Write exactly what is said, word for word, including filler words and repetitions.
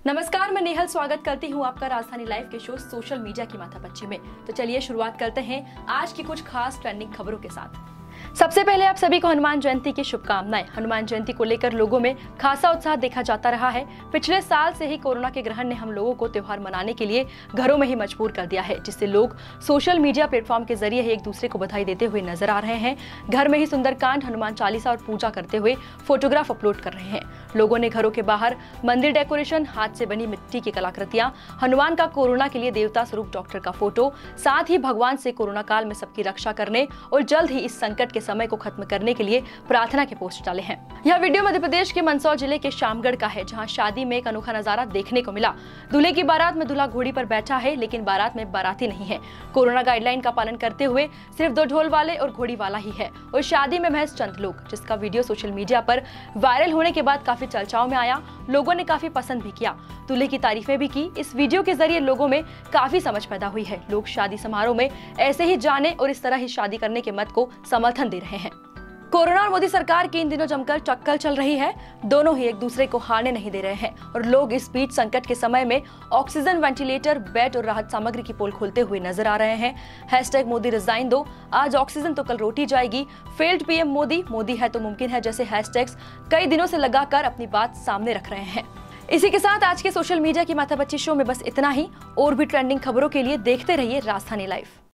नमस्कार, मैं नेहल स्वागत करती हूँ आपका राजधानी लाइव के शो सोशल मीडिया की माथापच्ची में। तो चलिए शुरुआत करते हैं आज की कुछ खास ट्रेंडिंग खबरों के साथ। सबसे पहले आप सभी को हनुमान जयंती की शुभकामनाएं। हनुमान जयंती को लेकर लोगों में खासा उत्साह देखा जाता रहा है। पिछले साल से ही कोरोना के ग्रहण ने हम लोगों को त्योहार मनाने के लिए घरों में ही मजबूर कर दिया है, जिससे लोग सोशल मीडिया प्लेटफॉर्म के जरिए ही एक दूसरे को बधाई देते हुए नजर आ रहे हैं। घर में ही सुंदरकांड, हनुमान चालीसा और पूजा करते हुए फोटोग्राफ अपलोड कर रहे हैं। लोगों ने घरों के बाहर मंदिर डेकोरेशन, हाथ से बनी मिट्टी की कलाकृतियां, हनुमान का कोरोना के लिए देवता स्वरूप डॉक्टर का फोटो, साथ ही भगवान से कोरोना काल में सबकी रक्षा करने और जल्द ही इस संकट के समय को खत्म करने के लिए प्रार्थना के पोस्ट डाले हैं। यह वीडियो मध्य प्रदेश के मंदसौर जिले के शामगढ़ का है, जहां शादी में एक अनोखा नजारा देखने को मिला। दूल्हे की बारात में दूल्हा घोड़ी पर बैठा है, लेकिन बारात में बाराती नहीं है। कोरोना गाइडलाइन का पालन करते हुए सिर्फ दो ढोल वाले और घोड़ी वाला ही है और शादी में महज चंद लोग, जिसका वीडियो सोशल मीडिया पर वायरल होने के बाद काफी चर्चाओं में आया। लोगों ने काफी पसंद भी किया, दूल्हे की तारीफें भी की। इस वीडियो के जरिए लोगों में काफी समझ पैदा हुई है। लोग शादी समारोह में ऐसे ही जाने और इस तरह ही शादी करने के मत को समर्थन दे रहे हैं। कोरोना और मोदी सरकार की इन दिनों जमकर टक्कर चल रही है। दोनों ही एक दूसरे को हारने नहीं दे रहे हैं और लोग इस बीच संकट के समय में ऑक्सीजन, वेंटिलेटर, बेड और राहत सामग्री की पोल खोलते हुए नजर आ रहे हैं। हैशटैग मोदी रिजाइन दो, आज ऑक्सीजन तो कल रोटी जाएगी, फेल्ड पीएम मोदी, मोदी है तो मुमकिन है जैसे हैशटैग्स कई दिनों से लगाकर अपनी बात सामने रख रहे हैं। इसी के साथ आज के सोशल मीडिया की माथापच्ची शो में बस इतना ही। और भी ट्रेंडिंग खबरों के लिए देखते रहिए राजधानी लाइव।